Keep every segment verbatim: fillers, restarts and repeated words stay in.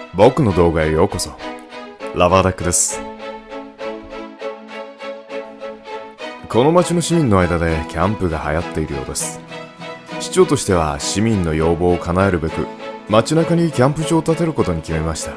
僕の動画へようこそ。ラバーダックです。この町の市民の間でキャンプが流行っているようです。市長としては市民の要望を叶えるべく街中にキャンプ場を建てることに決めました。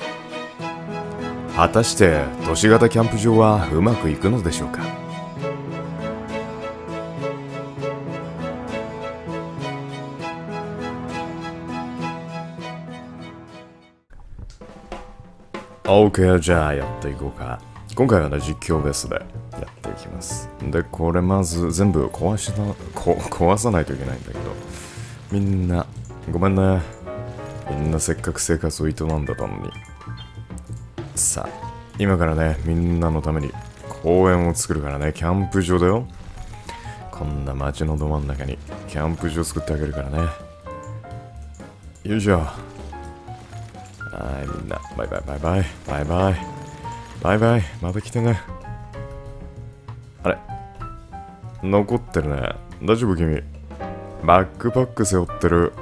果たして都市型キャンプ場はうまくいくのでしょうか。OK、じゃあやっていこうか。今回はね、実況ベースでやっていきます。で、これまず全部壊しな、こ壊さないといけないんだけど、みんな、ごめんね。みんなせっかく生活を営んだのに。さあ、今からね、みんなのために公園を作るからね、キャンプ場だよ。こんな街のど真ん中にキャンプ場作ってあげるからね。よいしょ。はい、みんな、バイバイバイバイ、バイバイ、バイバイ、また来てね。あれ残ってるね。大丈夫君？バックパック背負ってる。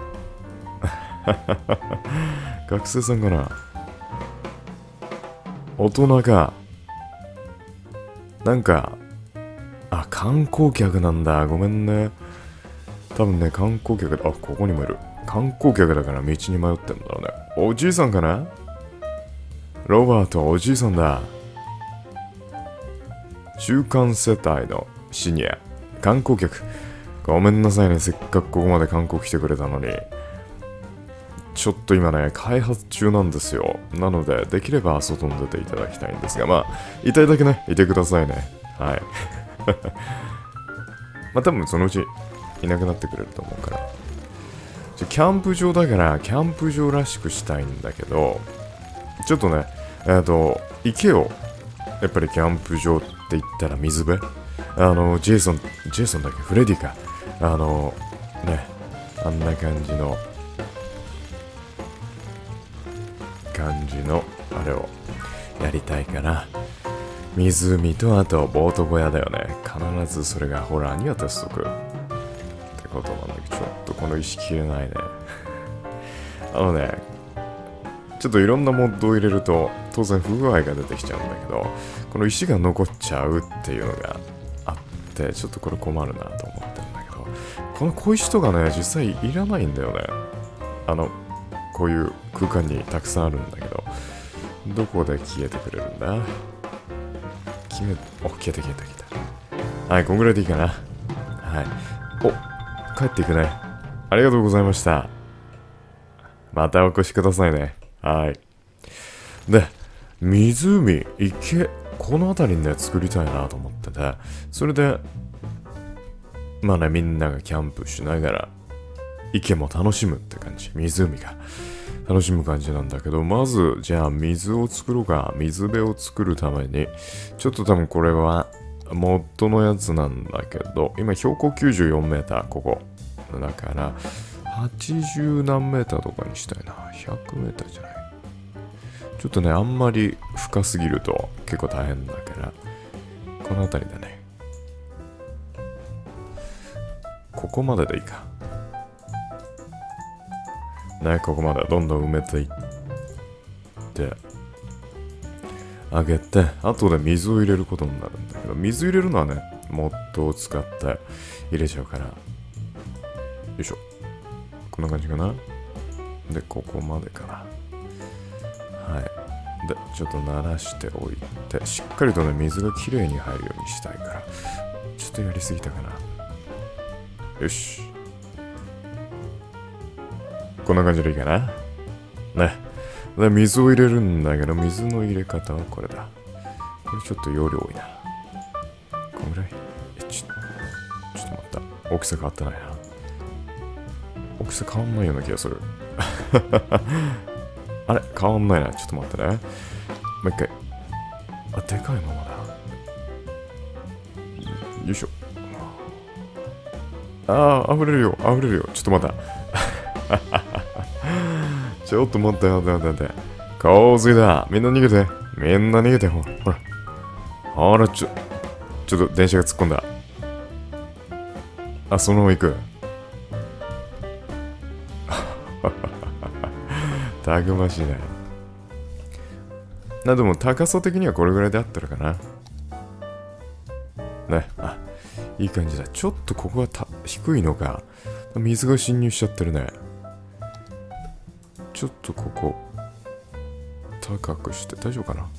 学生さんかな？大人か。なんか、あ、観光客なんだ。ごめんね。多分ね、観光客だ。あ、ここにもいる。観光客だから道に迷ってるんだろうね。おじいさんかな？ロバート、おじいさんだ。中間世帯のシニア、観光客。ごめんなさいね。せっかくここまで観光来てくれたのに。ちょっと今ね、開発中なんですよ。なので、できれば外に出ていただきたいんですが、まあ、いたいだけね、いてくださいね。はい。まあ多分そのうちいなくなってくれると思うから。キャンプ場だから、キャンプ場らしくしたいんだけど、ちょっとね、えっと、池を、やっぱりキャンプ場って言ったら水辺？あの、ジェイソン、ジェイソンだっけ？フレディか。あの、ね、あんな感じの、感じの、あれをやりたいから、湖とあとボート小屋だよね。必ずそれがホラーには鉄則。ってことなんだけど、ちょっとこの意識入れないね。あのね、ちょっといろんなモッドを入れると当然不具合が出てきちゃうんだけど、この石が残っちゃうっていうのがあって、ちょっとこれ困るなと思ってるんだけど、この小石とかね、実際いらないんだよね。あの、こういう空間にたくさんあるんだけど、どこで消えてくれるんだ？消え、お、消えた消えた消えた。はい、こんぐらいでいいかな。はい。お、帰っていくね。ありがとうございました。またお越しくださいね。はい。で、湖、池、この辺りにね、作りたいなと思ってて、それで、まあね、みんながキャンプしながら、池も楽しむって感じ。湖が楽しむ感じなんだけど、まず、じゃあ水を作ろうか。水辺を作るために、ちょっと多分これは、モッドのやつなんだけど、今標高きゅうじゅうよんメーター、ここ。だから、はちじゅう何メーターとかにしたいな。ひゃくメーターじゃない。ちょっとね、あんまり深すぎると結構大変だから、この辺りだね。ここまででいいか。ね、ここまでどんどん埋めていってあげて、後で水を入れることになるんだけど、水入れるのはね、モッドを使って入れちゃうから。よいしょ。こんな感じかな。で、ここまでかな。はい。で、ちょっと慣らしておいて、しっかりとね、水がきれいに入るようにしたいから、ちょっとやりすぎたかな。よし。こんな感じでいいかな。ね。で、水を入れるんだけど、水の入れ方はこれだ。これちょっと容量多いな。こんぐらい。え、ちょ、ちょっと待った。大きさ変わってないな。大きさ変わんないような気がする。あれ変わんないな。ちょっと待ってね。もう一回。あ、でかいままだ。よいしょ。ああ、溢れるよ。溢れるよ。ちょっと待った。ちょっと待って待って待って待って。洪水だ。みんな逃げて。みんな逃げて。ほら。ほら。ほら、ちょ、ちょっと電車が突っ込んだ。あ、そのまま行く。たくましいね。 な、でも高さ的にはこれぐらいであったらかな。ね、あ、いい感じだ。ちょっとここがた低いのか。水が侵入しちゃってるね。ちょっとここ、高くして大丈夫かな。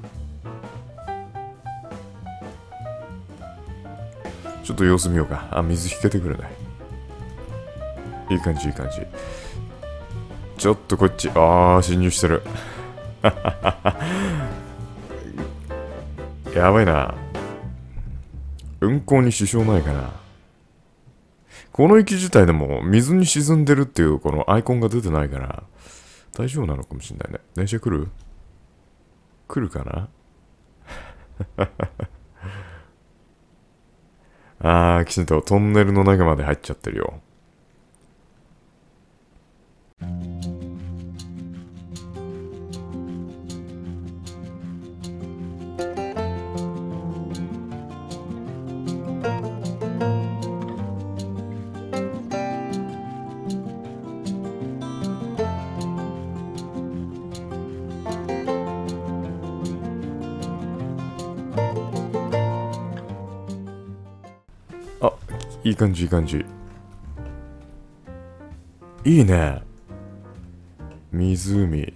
ちょっと様子見ようか。あ、水引けてくるね。いい感じ、いい感じ。ちょっとこっち、ああ、侵入してる。やばいな。運行に支障ないかな。この駅自体でも水に沈んでるっていうこのアイコンが出てないから大丈夫なのかもしれないね。電車来る？来るかな。あー、きちんとトンネルの中まで入っちゃってるよ。あ、いい感じ、いい感じ。いいね。湖。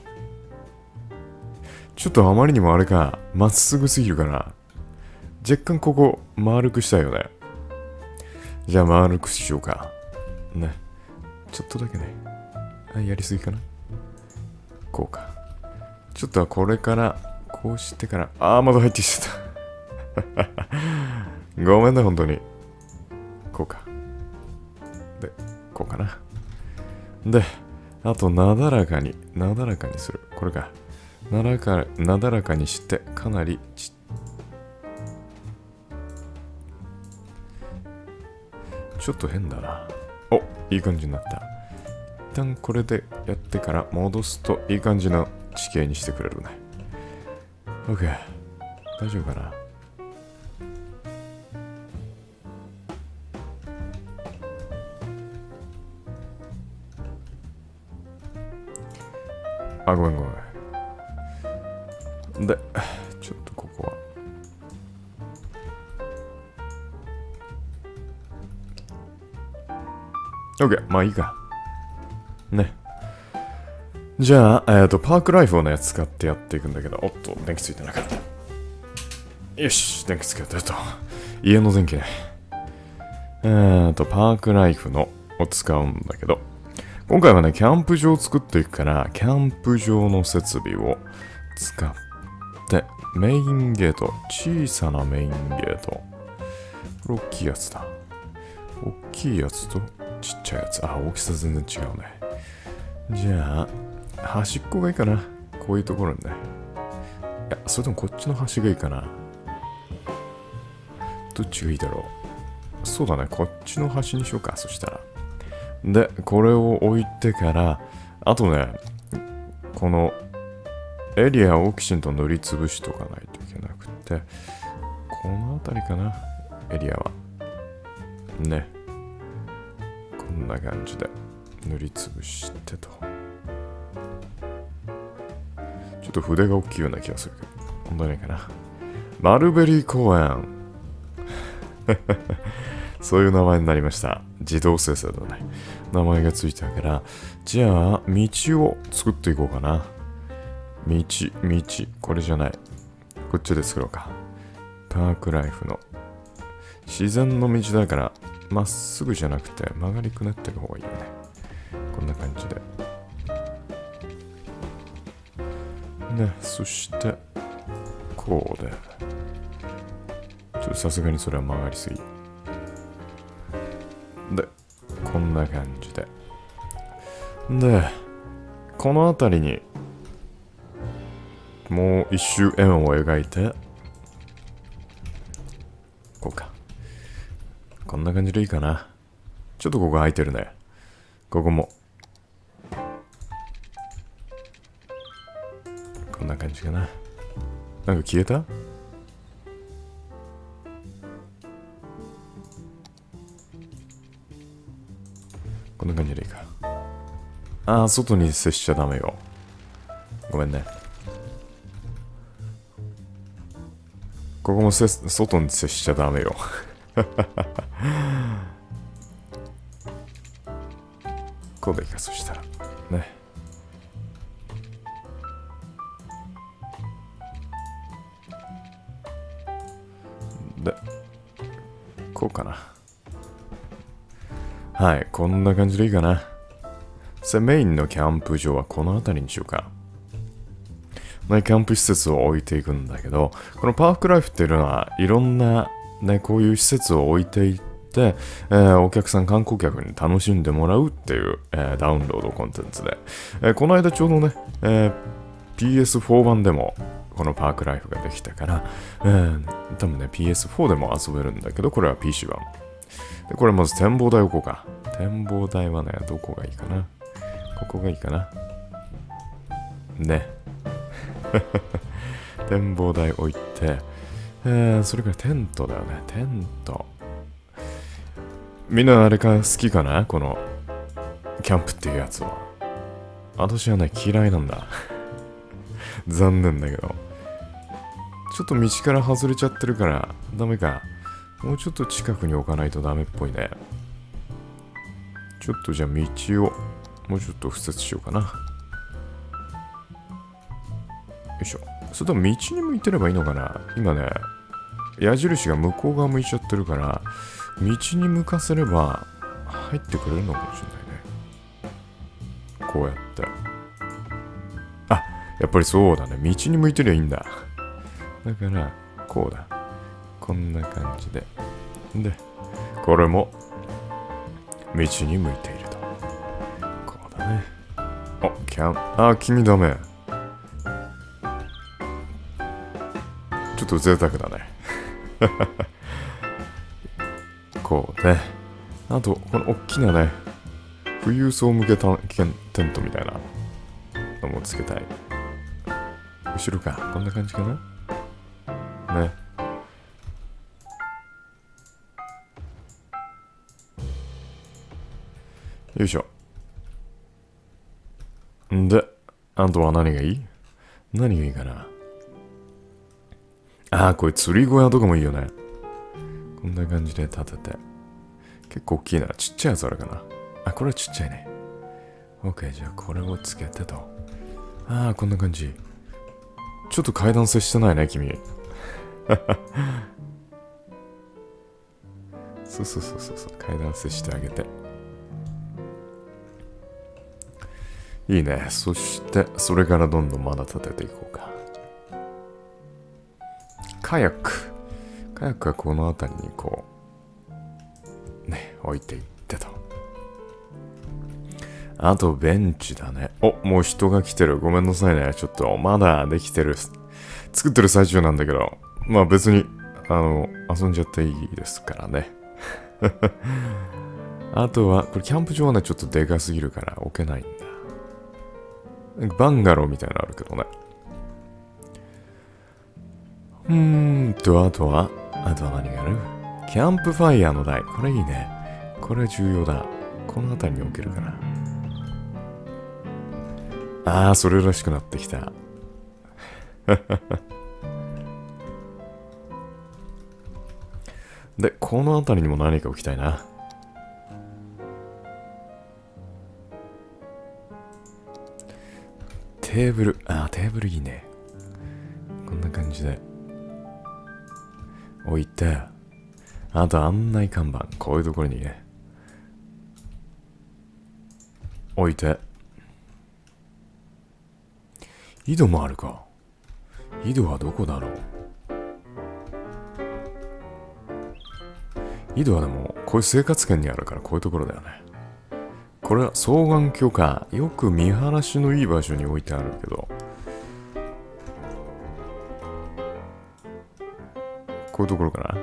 ちょっとあまりにもあれか、まっすぐすぎるかな。若干ここ、丸くしたいよね。じゃあ丸くしようか。ね。ちょっとだけね。あ、やりすぎかな。こうか。ちょっとこれから、こうしてから、あー、まだ入ってきちゃった。ごめんね、本当に。こうか。で、こうかな。で、あと、なだらかに、なだらかにする。これか。なだらか、なだらかにして、かなりちちょっと変だな。お、いい感じになった。一旦これでやってから戻すといい感じの地形にしてくれるね。OK。大丈夫かな。あ、ごめんごめん。で、ちょっとここは。OK。まあいいか。ね。じゃあ、えっと、パークライフをね、使ってやっていくんだけど、おっと、電気ついてなかった。よし、電気つけたと。家の電気ね。えっと、パークライフのを使うんだけど、今回はね、キャンプ場を作っていくから、キャンプ場の設備を使って、メインゲート、小さなメインゲート。これ大きいやつだ。大きいやつとちっちゃいやつ。あ、大きさ全然違うね。じゃあ、端っこがいいかな。こういうところにね。いや、それともこっちの端がいいかな。どっちがいいだろう。そうだね、こっちの端にしようか、そしたら。で、これを置いてから、あとね、このエリアをきちんと塗りつぶしとかないといけなくて、この辺りかな、エリアは。ね。こんな感じで塗りつぶしてと。ちょっと筆が大きいような気がするけど、本当にないかな。マルベリー公園。そういう名前になりました。自動生成だね。名前がついたから、じゃあ、道を作っていこうかな。道、道、これじゃない。こっちで作ろうか。パークライフの。自然の道だから、まっすぐじゃなくて曲がりくねってる方がいいよね。こんな感じで。ね、そして、こうで。ちょっとさすがにそれは曲がりすぎ。で、こんな感じで。で、この辺りに、もう一周円を描いて、こうか。こんな感じでいいかな。ちょっとここ空いてるね。ここも。こんな感じかな。なんか消えた？こんな感じでいいか。ああ、外に接しちゃダメよ。ごめんね。 ここもせ外に接しちゃダメよ。こうでいいか、そしたら。ね。で、こうかな。はい、こんな感じでいいかな。さあ、メインのキャンプ場はこの辺りにしようか。ね、キャンプ施設を置いていくんだけど、このパークライフっていうのはいろんな、ね、こういう施設を置いていって、えー、お客さん、観光客に楽しんでもらうっていう、えー、ダウンロードコンテンツで、えー、この間ちょうどね、えー、ピーエスフォー 版でもこのパークライフができたから、えー、多分ね ピーエスフォー でも遊べるんだけど、これは ピーシー 版で、これまず展望台置こうか。展望台はね、どこがいいかな。ここがいいかなね。展望台置いて、えー、それからテントだよね。テント。みんなあれか好きかな、このキャンプっていうやつは。私はね、嫌いなんだ。残念だけど。ちょっと道から外れちゃってるからダメか。もうちょっと近くに置かないとダメっぽいね。ちょっとじゃあ道をもうちょっと敷設しようかな。よいしょ。それとも道に向いてればいいのかな。今ね、矢印が向こう側向いちゃってるから、道に向かせれば入ってくれるのかもしれないね。こうやって。あ、やっぱりそうだね。道に向いてりゃいいんだ。だから、こうだ。こんな感じで。で、これも道に向いていると。こうだね。あ、キャン、あ、君ダメ。ちょっと贅沢だね。こうね。あと、この大きなね、富裕層向けテントみたいなのもつけたい。後ろか。こんな感じかな。ね。よいしょ。んで、あとは何がいい？何がいいかな。ああ、これ釣り小屋とかもいいよね。こんな感じで立てて。結構大きいな。ちっちゃいやつあるかな。あ、これはちっちゃいね。OK、じゃあこれをつけてと。ああ、こんな感じ。ちょっと階段接してないね、君。そうそうそうそう。階段接してあげて。いいね。そして、それからどんどんまだ立てていこうか。カヤック。カヤックはこの辺りにこう、ね、置いていってと。あと、ベンチだね。お、もう人が来てる。ごめんなさいね。ちょっと、まだできてる。作ってる最中なんだけど、まあ別に、あの、遊んじゃっていいですからね。あとは、これキャンプ場はね、ちょっとでかすぎるから置けないんだ。バンガローみたいなのあるけどね。うーんと、あとは、あとは何がある？キャンプファイヤーの台。これいいね。これ重要だ。この辺りに置けるかな。ああ、それらしくなってきた。で、この辺りにも何か置きたいな。テーブル。ああ、テーブルいいね。こんな感じで。置いて。あと案内看板。こういうところにね。置いて。井戸もあるか。井戸はどこだろう。井戸はでも、こういう生活圏にあるからこういうところだよね。これは双眼鏡か。よく見晴らしのいい場所に置いてあるけど。こういうところか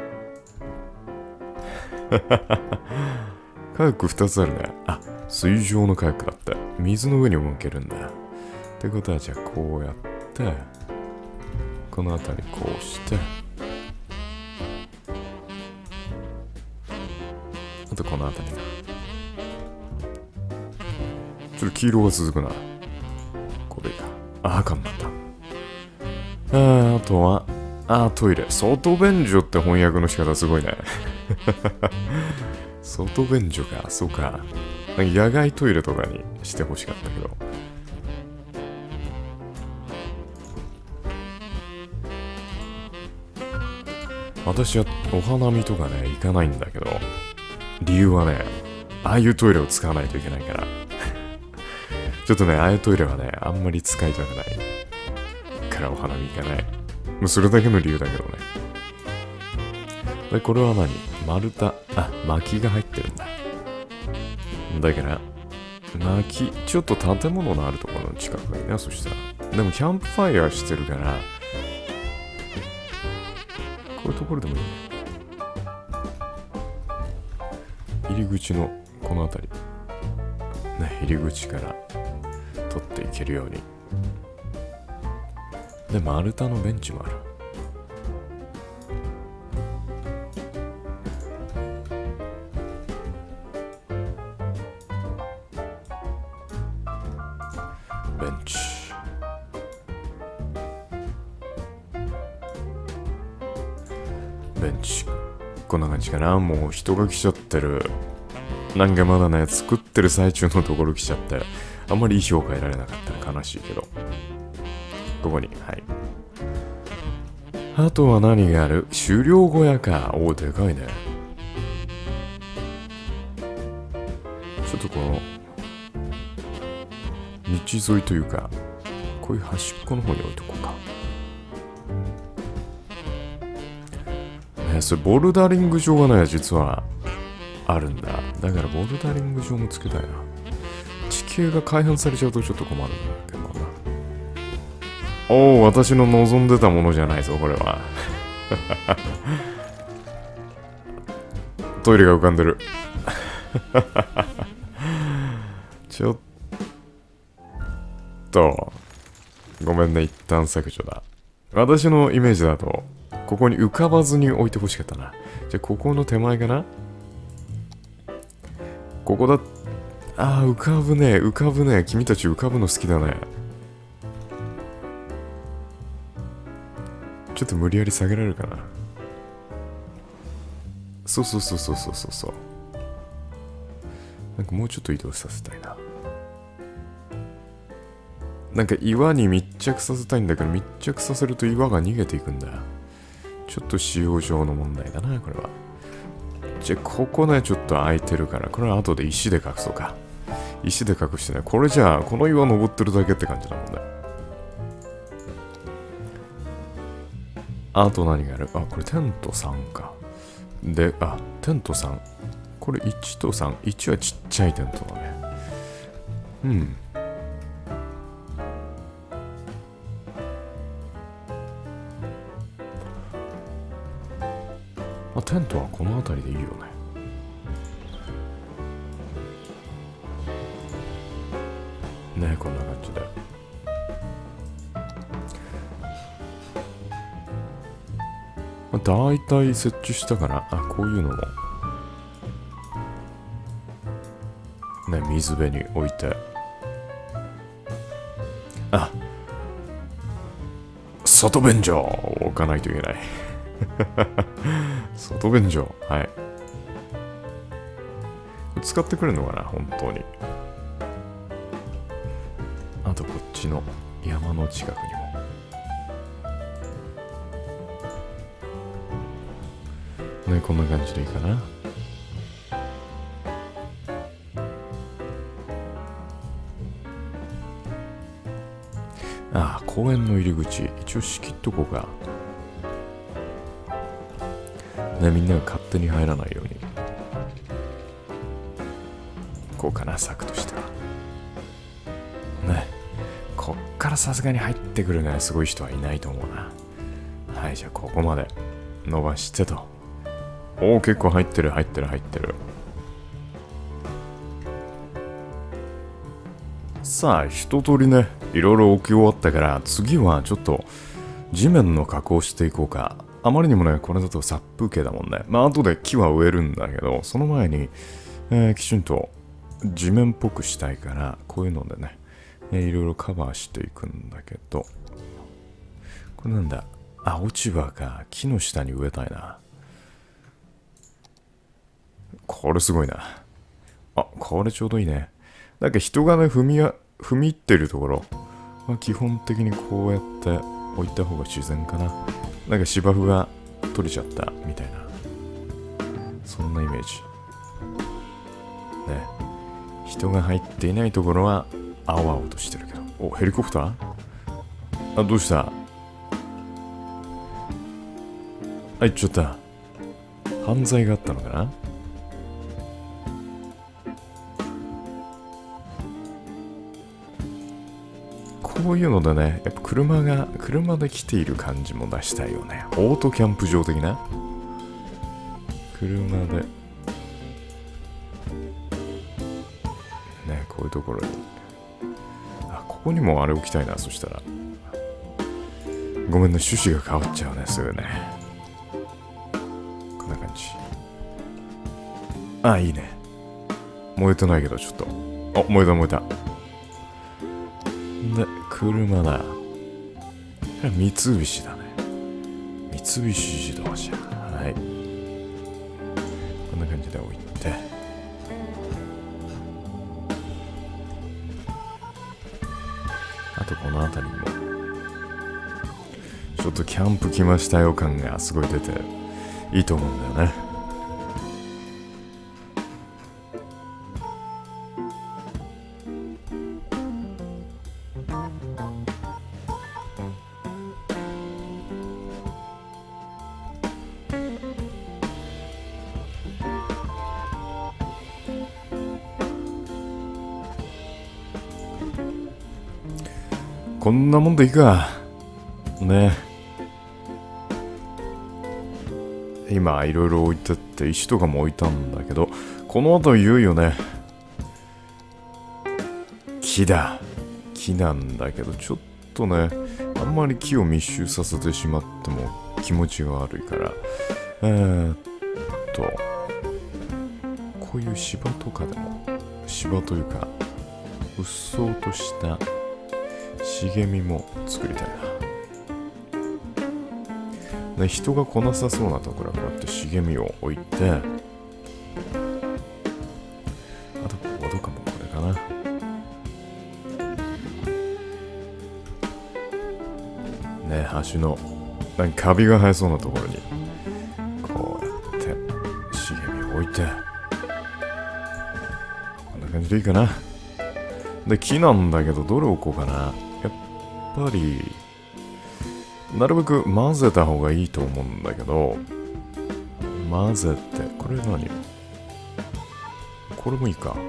な。カヤックふたつあるね。あ、水上のカヤックだって。水の上に動けるんだ。ってことはじゃあこうやって、この辺りこうして、あとこの辺りが。ちょっと黄色が続くな。これいいか。あ、赤になった。ああとは、 あー、トイレ。外便所って翻訳の仕方すごいね。外便所か、そうか。なんか野外トイレとかにしてほしかったけど。私はお花見とかね、行かないんだけど、理由はね、ああいうトイレを使わないといけないから。ちょっとね、ああいうトイレはね、あんまり使いたくないからお花見行かない。もうそれだけの理由だけどね。で、これは何？丸太。あ、薪が入ってるんだ。だから、薪、ちょっと建物のあるところの近くがいいな、そしたら。でも、キャンプファイヤーしてるから、こういうところでもいいね。入り口のこの辺り。ね、入り口から取っていけるように。で、丸太のベンチもある。ベンチ。ベンチ。こんな感じかな。もう人が来ちゃってる。なんかまだね、作ってる最中のところ来ちゃって、あんまりいい評価得られなかったら悲しいけど。ここに、はい。あとは何がある？狩猟小屋か。おお、でかいね。ちょっとこの、道沿いというか、こういう端っこの方に置いとこうか。ね、それボルダリング場がね、実はあるんだ。だからボルダリング場もつけたいな。地形が開放されちゃうとちょっと困るんだけどな。おお、私の望んでたものじゃないぞ、これは。トイレが浮かんでる。ちょっと、ごめんね、一旦削除だ。私のイメージだと、ここに浮かばずに置いてほしかったな。じゃあ、ここの手前かな？ここだ。ああ、浮かぶね、浮かぶね。君たち浮かぶの好きだね。ちょっと無理やり下げられるかな。そうそうそうそうそうそうそう。なんかもうちょっと移動させたいな。なんか岩に密着させたいんだけど、密着させると岩が逃げていくんだ。ちょっと使用上の問題だな、これは。じゃあ、ここね、ちょっと空いてるから、これは後で石で隠そうか。石で隠してね、これじゃあ、この岩登ってるだけって感じだもんね。あと何がある？あ、これテントさんか。で、あ、テントさん。これいちとさん。いちはちっちゃいテントだね。うん。まあ、テントはこの辺りでいいよね。ねえ、こんな感じで。まあ、大体設置したかな。あ、こういうのも。ね、水辺に置いて。あ、外便所を置かないといけない。外便所。はい。使ってくれるのかな、本当に。あとこっちの山の近くにも。ね、こんな感じでいいかな。ああ、公園の入り口。一応仕切っとこうか。ね、みんなが勝手に入らないように。こうかな、策としては。ね。こっからさすがに入ってくるね、すごい人はいないと思うな。はい、じゃあここまで伸ばしてと。おお、結構入ってる、入ってる、入ってる。さあ、一通りね、いろいろ置き終わったから、次はちょっと地面の加工していこうか。あまりにもね、これだと殺風景だもんね。まあ、後で木は植えるんだけど、その前に、えー、きちんと地面っぽくしたいから、こういうのでね、えー、いろいろカバーしていくんだけど、これなんだ？ あ、落ち葉か。木の下に植えたいな。これすごいな。あ、これちょうどいいね。なんか人がね、踏みや、踏み入ってるところ、まあ、基本的にこうやって置いた方が自然かな。なんか芝生が取れちゃったみたいな。そんなイメージ。ね。人が入っていないところは青々としてるけど。お、ヘリコプター？あ、どうした？あ、行っちゃった。犯罪があったのかな？こういうのでね、やっぱ車が、車で来ている感じも出したいよね。オートキャンプ場的な車で。ね、こういうところに。あ、ここにもあれ置きたいな、そしたら。ごめんね、趣旨が変わっちゃうね、すぐね。こんな感じ。あ、いいね。燃えてないけど、ちょっと。あ、燃えた燃えた。で、車だ。三菱だね。三菱自動車。はい。こんな感じで置いて。あとこの辺りにも。ちょっとキャンプ来ましたよ感がすごい出ていいと思うんだよね。こんなもんでいいか。ね。今いろいろ置いてって石とかも置いたんだけど、この後いよいよね。木だ。木なんだけど、ちょっとね、あんまり木を密集させてしまっても気持ちが悪いから、えー、っと、こういう芝とかでも、芝というか、うっそうとした茂みも作りたいな。ね、人が来なさそうなところからって茂みを置いて、あとボードかもこれかな。ね、橋のなんかカビが生えそうなところにこうやって茂みを置いて、こんな感じでいいかな。で、木なんだけどどれ置こうかな。やっぱりなるべく混ぜた方がいいと思うんだけど、混ぜて、これ何？これもいいか。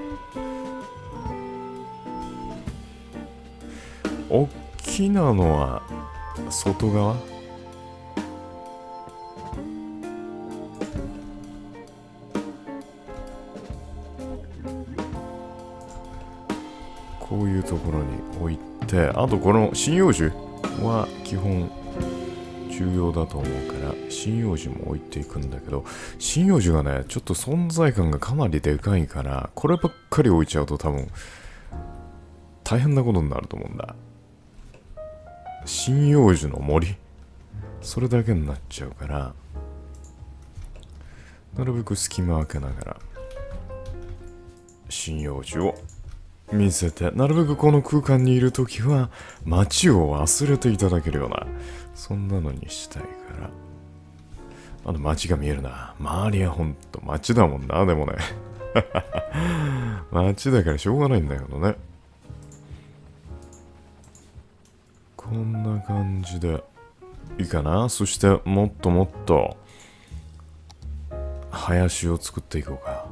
おっきなのは外側？こういうところに置いて、あとこの針葉樹は基本重要だと思うから針葉樹も置いていくんだけど、針葉樹がねちょっと存在感がかなりでかいから、こればっかり置いちゃうと多分大変なことになると思うんだ。針葉樹の森、それだけになっちゃうから、なるべく隙間開けながら針葉樹を見せて、なるべくこの空間にいるときは街を忘れていただけるような、そんなのにしたいから。あの街が見えるな。周りはほんと街だもんな。でもね街だからしょうがないんだけどね。こんな感じでいいかな。そしてもっともっと林を作っていこうか。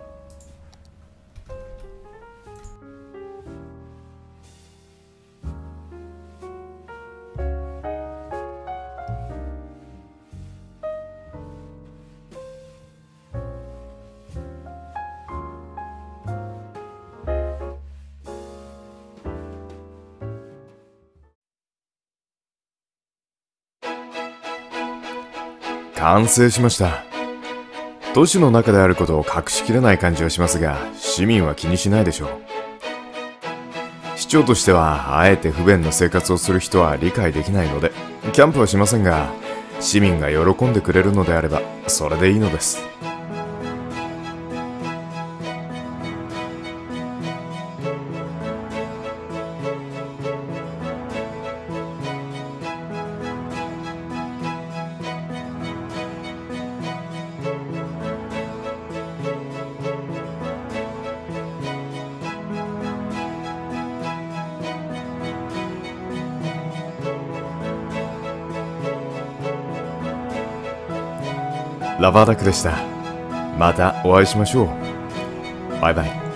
完成しました。都市の中であることを隠しきれない感じはしますが、市民は気にしないでしょう。 市長としてはあえて不便な生活をする人は理解できないのでキャンプはしませんが、市民が喜んでくれるのであればそれでいいのです。ラバーダックでした。またお会いしましょう。バイバイ。